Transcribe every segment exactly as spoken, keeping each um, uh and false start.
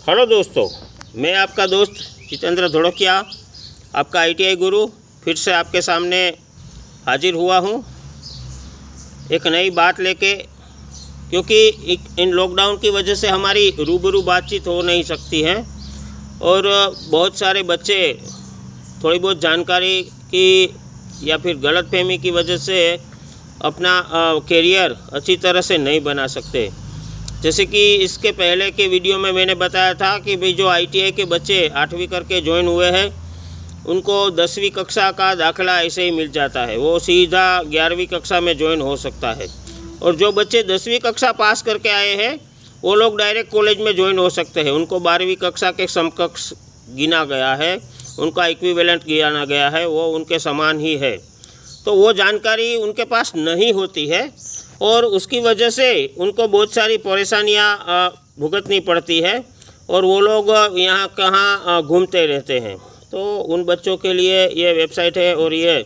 Hello दोस्तों, मैं आपका दोस्त जितेंद्र धोड़किया, आपका आईटीआई गुरु, फिर से आपके सामने हाजिर हुआ हूँ एक नई बात लेके। क्योंकि इन लॉकडाउन की वजह से हमारी रूबरू बातचीत हो नहीं सकती है और बहुत सारे बच्चे थोड़ी बहुत जानकारी की या फिर गलतफहमी की वजह से अपना कैरियर अच्छी तरह से नहीं बना सकते। जैसे कि इसके पहले के वीडियो में मैंने बताया था कि भाई जो आईटीआई के बच्चे आठवीं करके ज्वाइन हुए हैं उनको दसवीं कक्षा का दाखला ऐसे ही मिल जाता है, वो सीधा ग्यारहवीं कक्षा में ज्वाइन हो सकता है। और जो बच्चे दसवीं कक्षा पास करके आए हैं वो लोग डायरेक्ट कॉलेज में ज्वाइन हो सकते हैं, उनको बारहवीं कक्षा के समकक्ष गिना गया है, उनका इक्विवेलेंट गिना गया है, वो उनके समान ही है। तो वो जानकारी उनके पास नहीं होती है और उसकी वजह से उनको बहुत सारी परेशानियां भुगतनी पड़ती है और वो लोग यहाँ कहाँ घूमते रहते हैं। तो उन बच्चों के लिए ये वेबसाइट है और ये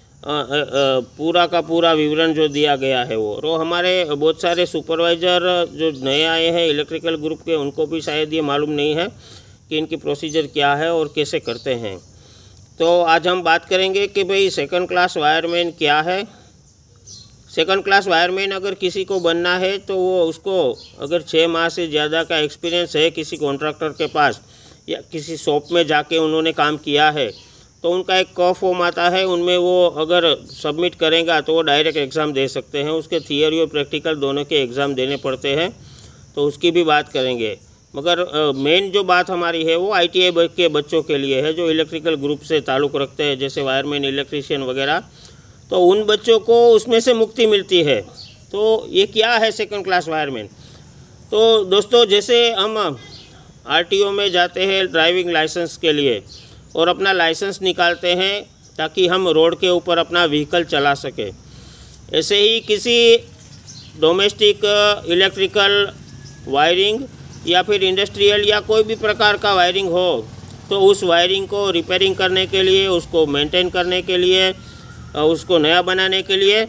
पूरा का पूरा विवरण जो दिया गया है वो तो हमारे बहुत सारे सुपरवाइज़र जो नए आए हैं इलेक्ट्रिकल ग्रुप के, उनको भी शायद ये मालूम नहीं है कि इनकी प्रोसीजर क्या है और कैसे करते हैं। तो आज हम बात करेंगे कि भाई सेकंड क्लास वायरमैन क्या है। सेकंड क्लास वायरमैन अगर किसी को बनना है तो वो उसको अगर छः माह से ज़्यादा का एक्सपीरियंस है किसी कॉन्ट्रैक्टर के पास या किसी शॉप में जाके उन्होंने काम किया है तो उनका एक क फॉर्म आता है, उनमें वो अगर सबमिट करेगा तो वो डायरेक्ट एग्ज़ाम दे सकते हैं। उसके थियरी और प्रैक्टिकल दोनों के एग्ज़ाम देने पड़ते हैं, तो उसकी भी बात करेंगे। मगर मेन जो बात हमारी है वो आईटीआई के बच्चों के लिए है जो इलेक्ट्रिकल ग्रुप से ताल्लुक़ रखते हैं, जैसे वायरमैन, इलेक्ट्रीशियन वगैरह। तो उन बच्चों को उसमें से मुक्ति मिलती है। तो ये क्या है सेकंड क्लास वायरमैन? तो दोस्तों, जैसे हम आरटीओ में जाते हैं ड्राइविंग लाइसेंस के लिए और अपना लाइसेंस निकालते हैं ताकि हम रोड के ऊपर अपना व्हीकल चला सकें, ऐसे ही किसी डोमेस्टिक इलेक्ट्रिकल वायरिंग या फिर इंडस्ट्रियल या कोई भी प्रकार का वायरिंग हो तो उस वायरिंग को रिपेयरिंग करने के लिए, उसको मेंटेन करने के लिए, उसको नया बनाने के लिए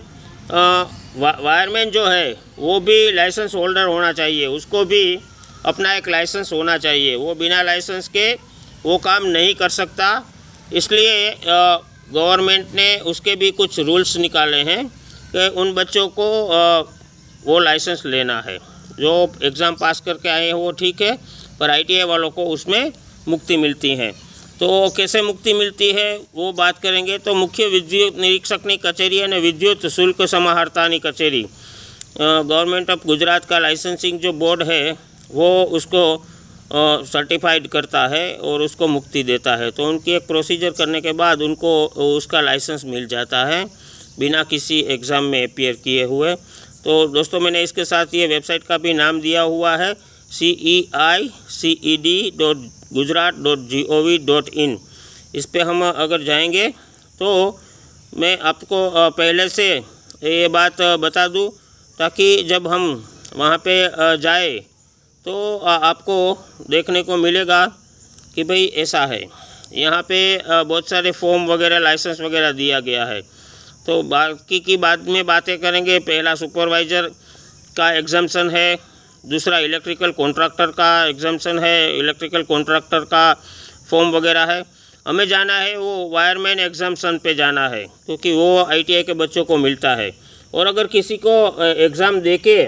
वायरमैन जो है वो भी लाइसेंस होल्डर होना चाहिए, उसको भी अपना एक लाइसेंस होना चाहिए। वो बिना लाइसेंस के वो काम नहीं कर सकता। इसलिए गवर्नमेंट ने उसके भी कुछ रूल्स निकाले हैं कि उन बच्चों को आ, वो लाइसेंस लेना है। जो एग्ज़ाम पास करके आए हैं वो ठीक है, पर आईटीआई वालों को उसमें मुक्ति मिलती है। तो कैसे मुक्ति मिलती है वो बात करेंगे। तो मुख्य विद्युत निरीक्षकनी कचेरी અને विद्युत शुल्क समाहर्तानी कचेरी, गवर्नमेंट ऑफ गुजरात का लाइसेंसिंग जो बोर्ड है वो उसको सर्टिफाइड करता है और उसको मुक्ति देता है। तो उनकी एक प्रोसीजर करने के बाद उनको उसका लाइसेंस मिल जाता है बिना किसी एग्ज़ाम में अपीयर किए हुए। तो दोस्तों, मैंने इसके साथ ये वेबसाइट का भी नाम दिया हुआ है C E I C E D dot Gujarat dot G O V dot in. इस पर हम अगर जाएंगे तो मैं आपको पहले से ये बात बता दूं ताकि जब हम वहाँ पे जाए तो आपको देखने को मिलेगा कि भाई ऐसा है। यहाँ पे बहुत सारे फॉर्म वगैरह, लाइसेंस वगैरह दिया गया है। तो बाकी की बाद में बातें करेंगे। पहला सुपरवाइज़र का एग्जाम्शन है, दूसरा इलेक्ट्रिकल कॉन्ट्रैक्टर का एग्जाम्शन है, इलेक्ट्रिकल कॉन्ट्रैक्टर का फॉर्म वगैरह है। हमें जाना है वो वायरमैन एग्जाम्शन पे जाना है क्योंकि वो आईटीआई के बच्चों को मिलता है। और अगर किसी को एग्ज़ाम दे के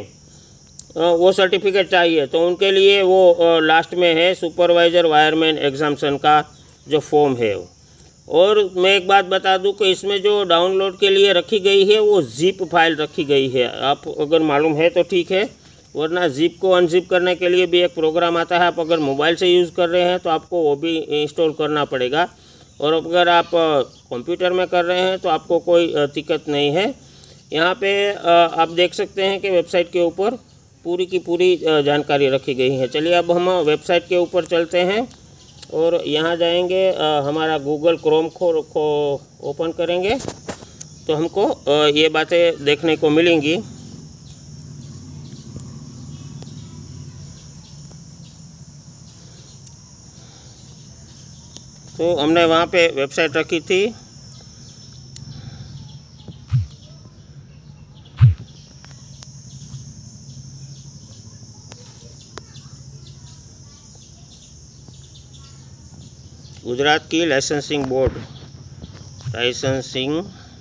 वो सर्टिफिकेट चाहिए तो उनके लिए वो लास्ट में है सुपरवाइज़र वायरमैन एग्जाम्शन का जो फॉर्म है। और मैं एक बात बता दूं कि इसमें जो डाउनलोड के लिए रखी गई है वो जिप फाइल रखी गई है। आप अगर मालूम है तो ठीक है, वरना जिप को अनजिप करने के लिए भी एक प्रोग्राम आता है। आप अगर मोबाइल से यूज़ कर रहे हैं तो आपको वो भी इंस्टॉल करना पड़ेगा, और अगर आप कंप्यूटर में कर रहे हैं तो आपको कोई दिक्कत नहीं है। यहाँ पे आप देख सकते हैं कि वेबसाइट के ऊपर पूरी की पूरी जानकारी रखी गई है। चलिए अब हम वेबसाइट के ऊपर चलते हैं और यहाँ जाएंगे, हमारा गूगल क्रोम को, को ओपन करेंगे तो हमको ये बातें देखने को मिलेंगी। तो हमने वहाँ पे वेबसाइट रखी थी, गुजरात की लाइसेंसिंग बोर्ड लाइसेंसिंग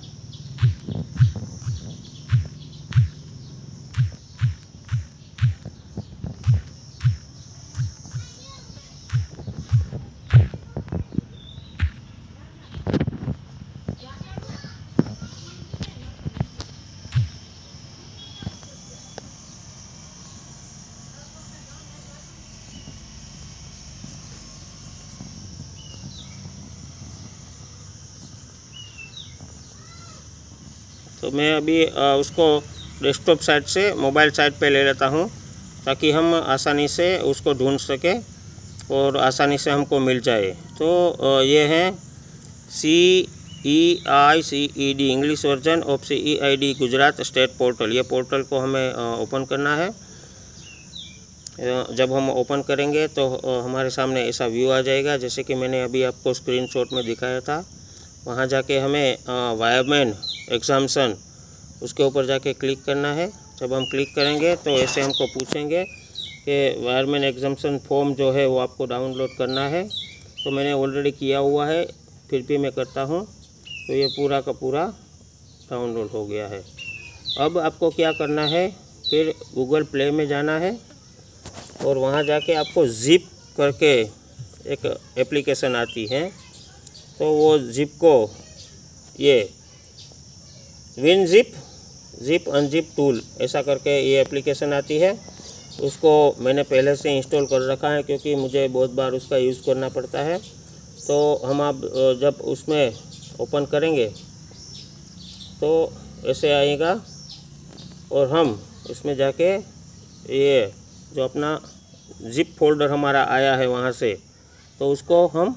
तो मैं अभी उसको डेस्कटॉप साइट से मोबाइल साइट पे ले लेता हूँ ताकि हम आसानी से उसको ढूंढ सकें और आसानी से हमको मिल जाए। तो ये है C E I C E D English version of C E I D Gujarat state portal. ये पोर्टल को हमें ओपन करना है। जब हम ओपन करेंगे तो हमारे सामने ऐसा व्यू आ जाएगा जैसे कि मैंने अभी आपको स्क्रीनशॉट में दिखाया था। वहाँ जाके हमें वायरमैन एग्जाम्शन उसके ऊपर जाके क्लिक करना है। जब हम क्लिक करेंगे तो ऐसे हमको पूछेंगे कि वायरमैन एग्जाम्शन फॉर्म जो है वो आपको डाउनलोड करना है। तो मैंने ऑलरेडी किया हुआ है, फिर भी मैं करता हूँ। तो ये पूरा का पूरा डाउनलोड हो गया है। अब आपको क्या करना है, फिर गूगल प्ले में जाना है और वहाँ जाके आपको जिप करके एक एप्लीकेशन आती है। तो वो जिप को ये win zip zip unzip tool ऐसा करके ये एप्लीकेशन आती है। उसको मैंने पहले से इंस्टॉल कर रखा है क्योंकि मुझे बहुत बार उसका यूज़ करना पड़ता है। तो हम आप जब उसमें ओपन करेंगे तो ऐसे आएगा और हम इसमें जाके ये जो अपना जिप फोल्डर हमारा आया है वहाँ से तो उसको हम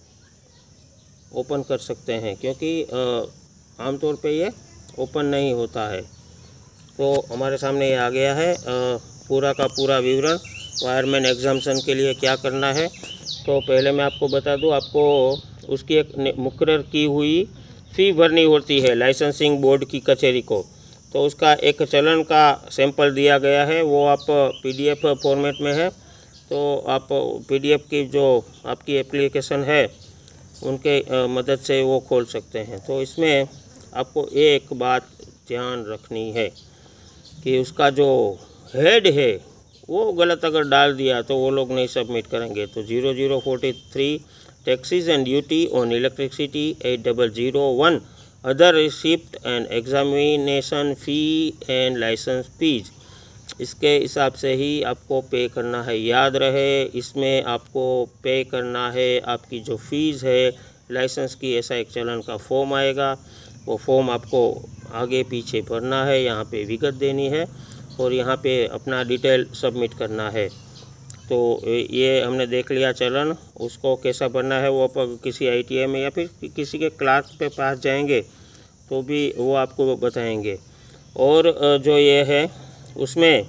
ओपन कर सकते हैं, क्योंकि आमतौर पे ये ओपन नहीं होता है। तो हमारे सामने ये आ गया है आ, पूरा का पूरा विवरण वायरमैन एग्जाम्शन के लिए क्या करना है। तो पहले मैं आपको बता दूं, आपको उसकी एक मुकर्रर की हुई फ़ी भरनी होती है लाइसेंसिंग बोर्ड की कचहरी को। तो उसका एक चलन का सैंपल दिया गया है, वो आप पीडीएफ फॉर्मेट में है। तो आप पीडीएफ की जो आपकी एप्लीकेशन है उनके मदद से वो खोल सकते हैं। तो इसमें आपको एक बात ध्यान रखनी है कि उसका जो हेड है वो गलत अगर डाल दिया तो वो लोग नहीं सबमिट करेंगे। तो zero zero forty three taxes and duty on electricity eight double zero one other receipt and examination fee and license fees, इसके हिसाब से ही आपको पे करना है। याद रहे, इसमें आपको पे करना है आपकी जो फ़ीस है लाइसेंस की। ऐसा एक चलन का फॉर्म आएगा, वो फॉर्म आपको आगे पीछे भरना है, यहाँ पे विगत देनी है और यहाँ पे अपना डिटेल सबमिट करना है। तो ये हमने देख लिया चलन, उसको कैसा भरना है वो आप किसी आईटीआई में या फिर किसी के क्लार्क पे पास जाएंगे तो भी वो आपको बताएंगे। और जो ये है उसमें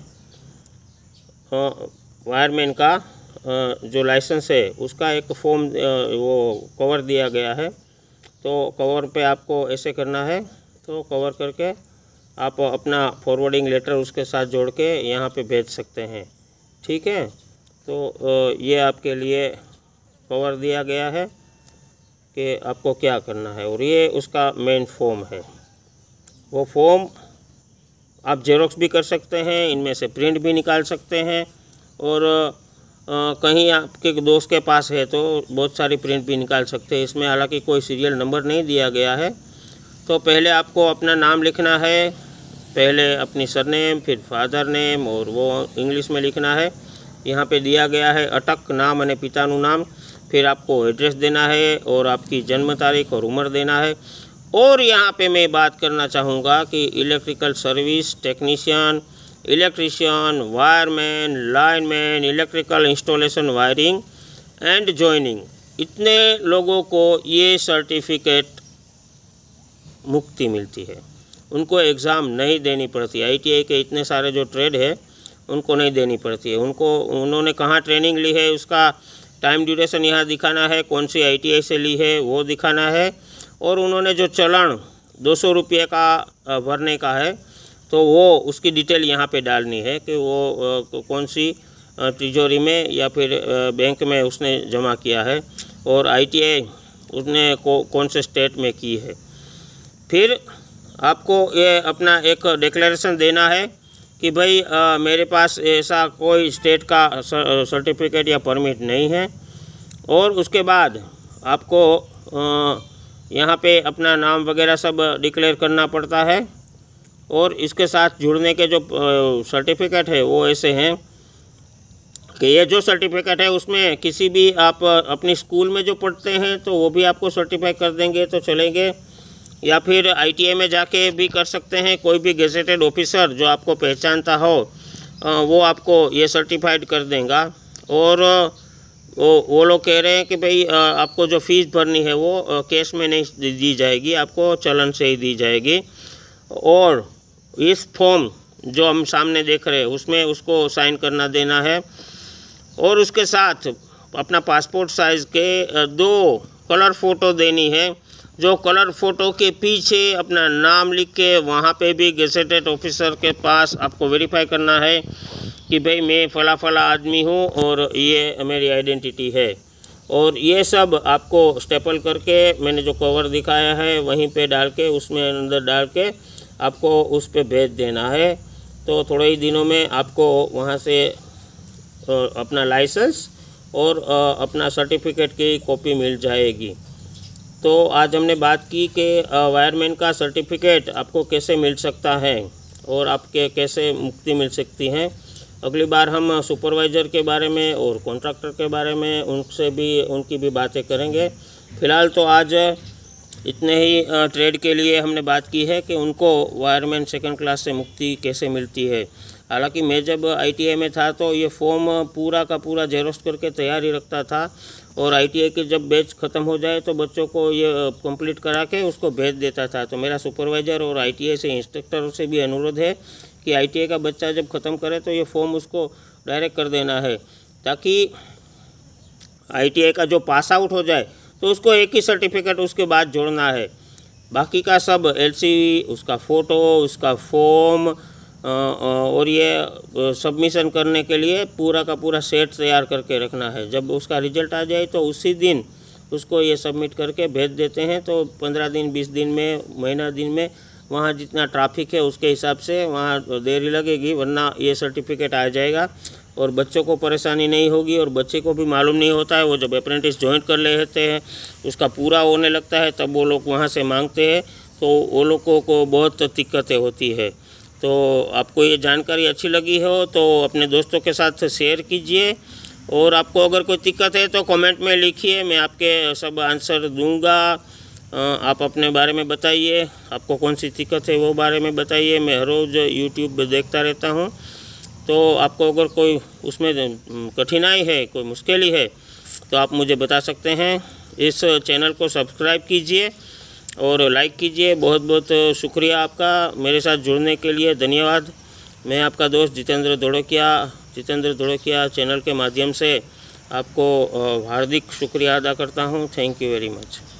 वायरमैन का जो लाइसेंस है उसका एक फॉर्म वो कवर दिया गया है। तो कवर पे आपको ऐसे करना है, तो कवर करके आप अपना फॉरवर्डिंग लेटर उसके साथ जोड़ के यहाँ पे भेज सकते हैं। ठीक है, तो ये आपके लिए कवर दिया गया है कि आपको क्या करना है। और ये उसका मेन फॉर्म है। वो फॉर्म आप जेरोक्स भी कर सकते हैं, इनमें से प्रिंट भी निकाल सकते हैं और आ, कहीं आपके दोस्त के पास है तो बहुत सारी प्रिंट भी निकाल सकते हैं। इसमें हालांकि कोई सीरियल नंबर नहीं दिया गया है। तो पहले आपको अपना नाम लिखना है, पहले अपनी सरनेम, फिर फादर नेम और वो इंग्लिश में लिखना है। यहाँ पे दिया गया है अटक नाम અને पिताનું नाम। फिर आपको एड्रेस देना है और आपकी जन्म तारीख और उम्र देना है। और यहाँ पे मैं बात करना चाहूँगा कि electrical service technician, electrician, wireman, lineman, electrical installation, wiring and joining, इतने लोगों को ये सर्टिफिकेट मुक्ति मिलती है। उनको एग्ज़ाम नहीं देनी पड़ती। आईटीआई के इतने सारे जो ट्रेड है उनको नहीं देनी पड़ती है। उनको उन्होंने कहाँ ट्रेनिंग ली है उसका टाइम ड्यूरेशन यहाँ दिखाना है, कौन सी आईटीआई से ली है वो दिखाना है। और उन्होंने जो चलान दो सौ रुपये का भरने का है तो वो उसकी डिटेल यहाँ पे डालनी है कि वो कौन सी तिजोरी में या फिर बैंक में उसने जमा किया है। और आईटीआई उसने को, कौन से स्टेट में की है। फिर आपको ये अपना एक डिक्लेरेशन देना है कि भाई आ, मेरे पास ऐसा कोई स्टेट का सर्टिफिकेट या परमिट नहीं है। और उसके बाद आपको यहाँ पे अपना नाम वगैरह सब डिक्लेयर करना पड़ता है। और इसके साथ जुड़ने के जो सर्टिफिकेट है वो ऐसे हैं कि ये जो सर्टिफिकेट है उसमें किसी भी आप अपनी स्कूल में जो पढ़ते हैं तो वो भी आपको सर्टिफाई कर देंगे तो चलेंगे, या फिर आईटीआई में जाके भी कर सकते हैं। कोई भी गेजेटेड ऑफिसर जो आपको पहचानता हो वो आपको ये सर्टिफाइड कर देगा। और वो वो लोग कह रहे हैं कि भाई आपको जो फ़ीस भरनी है वो कैश में नहीं दी जाएगी, आपको चलन से ही दी जाएगी। और इस फॉर्म जो हम सामने देख रहे हैं उसमें उसको साइन करना देना है। और उसके साथ अपना पासपोर्ट साइज़ के दो कलर फ़ोटो देनी है, जो कलर फ़ोटो के पीछे अपना नाम लिख के वहाँ पे भी गेजेटेड ऑफिसर के पास आपको वेरीफाई करना है कि भाई मैं फ़ला फ़ला आदमी हूँ और ये मेरी आइडेंटिटी है। और ये सब आपको स्टेपल करके मैंने जो कवर दिखाया है वहीं पे डाल के उसमें अंदर डाल के आपको उस पे भेज देना है। तो थोड़े ही दिनों में आपको वहाँ से अपना लाइसेंस और अपना सर्टिफिकेट की कॉपी मिल जाएगी। तो आज हमने बात की कि वायरमैन का सर्टिफिकेट आपको कैसे मिल सकता है और आपके कैसे मुक्ति मिल सकती है। अगली बार हम सुपरवाइज़र के बारे में और कॉन्ट्रैक्टर के बारे में उनसे भी उनकी भी बातें करेंगे। फ़िलहाल तो आज इतने ही ट्रेड के लिए हमने बात की है कि उनको वायरमैन सेकंड क्लास से मुक्ति कैसे मिलती है। हालांकि मैं जब आईटीआई में था तो ये फॉर्म पूरा का पूरा जेरोक्स करके तैयार ही रखता था, और आईटीआई की जब बैच ख़त्म हो जाए तो बच्चों को ये कंप्लीट करा के उसको भेज देता था। तो मेरा सुपरवाइज़र और आईटीआई से इंस्ट्रक्टर से भी अनुरोध है कि आईटीआई का बच्चा जब ख़त्म करे तो ये फॉर्म उसको डायरेक्ट कर देना है, ताकि आईटीआई का जो पास आउट हो जाए तो उसको एक ही सर्टिफिकेट उसके बाद जोड़ना है। बाकी का सब एलसी, उसका फ़ोटो, उसका फॉर्म और ये सबमिशन करने के लिए पूरा का पूरा सेट तैयार करके रखना है। जब उसका रिजल्ट आ जाए तो उसी दिन उसको ये सबमिट करके भेज देते हैं। तो पंद्रह दिन, बीस दिन में, महीना दिन में, वहाँ जितना ट्रैफिक है उसके हिसाब से वहाँ देरी लगेगी, वरना ये सर्टिफिकेट आ जाएगा और बच्चों को परेशानी नहीं होगी। और बच्चे को भी मालूम नहीं होता है, वो जब अप्रेंटिस ज्वाइन कर लेते हैं उसका पूरा होने लगता है तब वो लोग वहाँ से मांगते हैं, तो वो लोगों को बहुत दिक्कतें होती है। तो आपको ये जानकारी अच्छी लगी हो तो अपने दोस्तों के साथ शेयर कीजिए, और आपको अगर कोई दिक्कत है तो कमेंट में लिखिए, मैं आपके सब आंसर दूंगा। आप अपने बारे में बताइए, आपको कौन सी दिक्कत है वो बारे में बताइए। मैं हर रोज़ यूट्यूब देखता रहता हूँ, तो आपको अगर कोई उसमें कठिनाई है, कोई मुश्किल है तो आप मुझे बता सकते हैं। इस चैनल को सब्सक्राइब कीजिए और लाइक कीजिए। बहुत बहुत शुक्रिया आपका मेरे साथ जुड़ने के लिए, धन्यवाद। मैं आपका दोस्त जितेंद्र धोड़किया जितेंद्र धोड़किया चैनल के माध्यम से आपको हार्दिक शुक्रिया अदा करता हूँ। Thank you very much.